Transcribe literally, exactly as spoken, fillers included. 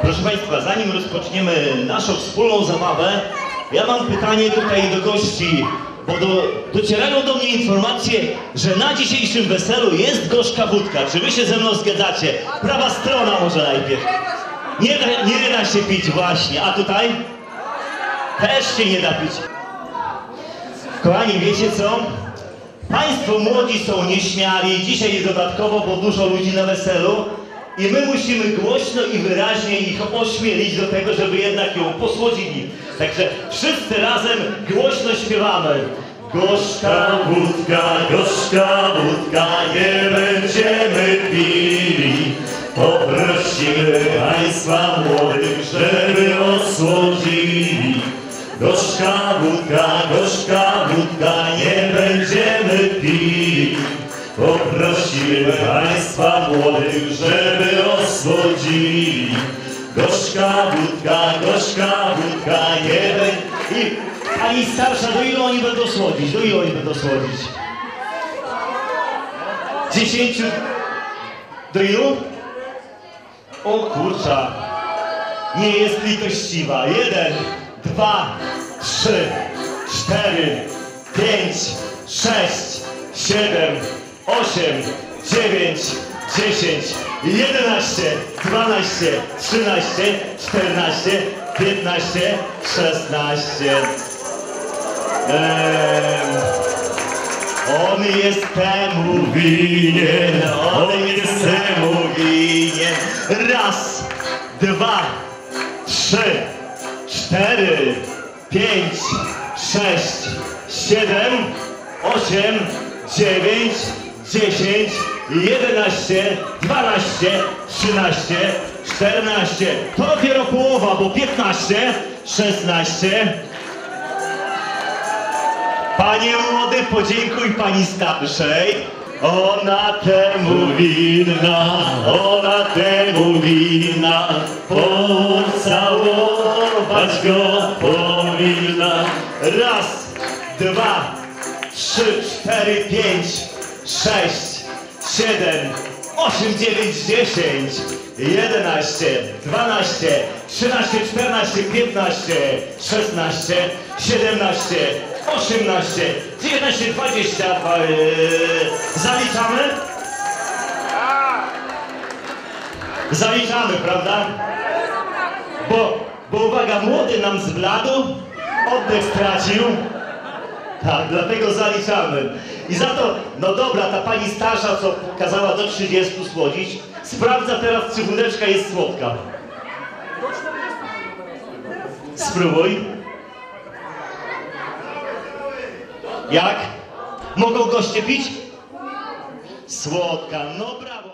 Proszę Państwa, zanim rozpoczniemy naszą wspólną zabawę, ja mam pytanie tutaj do gości, bo do, docierają do mnie informacje, że na dzisiejszym weselu jest gorzka wódka. Czy Wy się ze mną zgadzacie? Prawa strona może najpierw. Nie da, nie da się pić właśnie, a tutaj? Też się nie da pić. Kochani, wiecie co? Państwo młodzi są nieśmiali, dzisiaj jest dodatkowo, bo dużo ludzi na weselu i my musimy głośno i wyraźnie ich ośmielić do tego, żeby jednak ją posłodzili. Także wszyscy razem głośno śpiewamy. Gorzka wódka, gorzka wódka, nie będziemy pili. Poprosimy Państwa młodych, żeby osłodzili. Gorzka wódka, gorzka wódka, nie będziemy pili. Poprosimy Państwa młodych, żeby osłodzili. Gorzka wódka, gorzka wódka, nie będzie... I pani starsza, do ilu oni będą słodzić? Do ilu oni będą słodzić? Dziesięciu... Do ilu? O kurcza, nie jest litościwa. Jeden, dwa, trzy, cztery, pięć, sześć, siedem, osiem, dziewięć, dziesięć, jedenaście, dwanaście, trzynaście, czternaście, piętnaście, szesnaście. Eee, on jest temu winien, on jest temu winien. Raz, dwa, trzy, cztery, pięć, sześć, siedem, osiem, dziewięć, dziesięć, jedenaście, dwanaście, trzynaście, czternaście. To dopiero połowa, bo piętnaście, szesnaście. Panie młody, podziękuj pani starszej. Ona temu winna, ona temu winna, pocałować go powinna. Raz, dwa, trzy, cztery, pięć, sześć, siedem, osiem, dziewięć, dziesięć, jedenaście, dwanaście, trzynaście, czternaście, piętnaście, szesnaście, siedemnaście, osiemnaście, dziewiętnaście, dwadzieścia. Yy, zaliczamy? Zaliczamy, prawda? Bo, bo uwaga, młody nam zbladł, oddech stracił. Tak, dlatego zaliczamy. I za to, no dobra, ta pani starsza, co kazała do trzydziestu słodzić, sprawdza teraz, czy wódeczka jest słodka. Spróbuj. Jak? Mogą goście pić? Słodka, no brawo.